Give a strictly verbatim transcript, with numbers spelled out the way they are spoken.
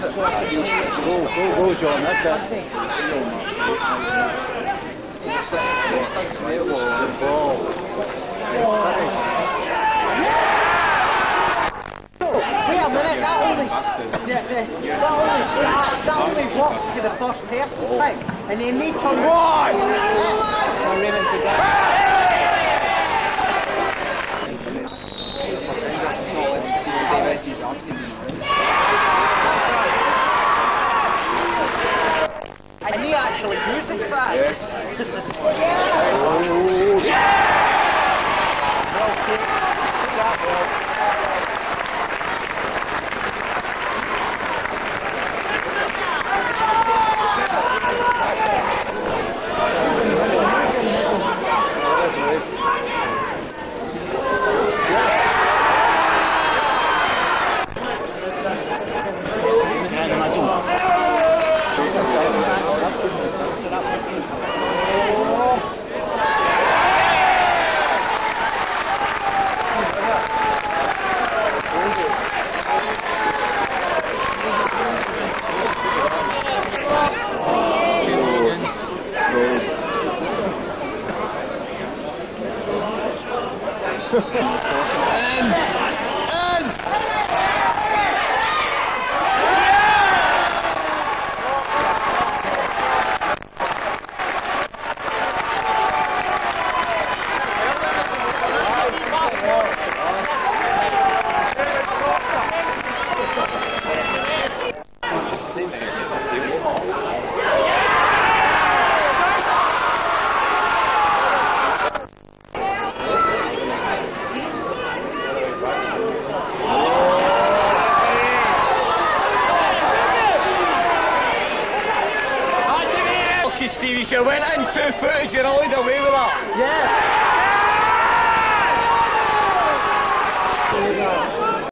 Go, go, go, John, that's it. Ball. Wait a minute, that only, yeah, the, that only starts, that only walks to the first person's pick, and then they turn one! And he actually used it back. Yes. Oh, yeah! Well, take that well. Stevie, you went in two footage, you're all the way with that. Yeah.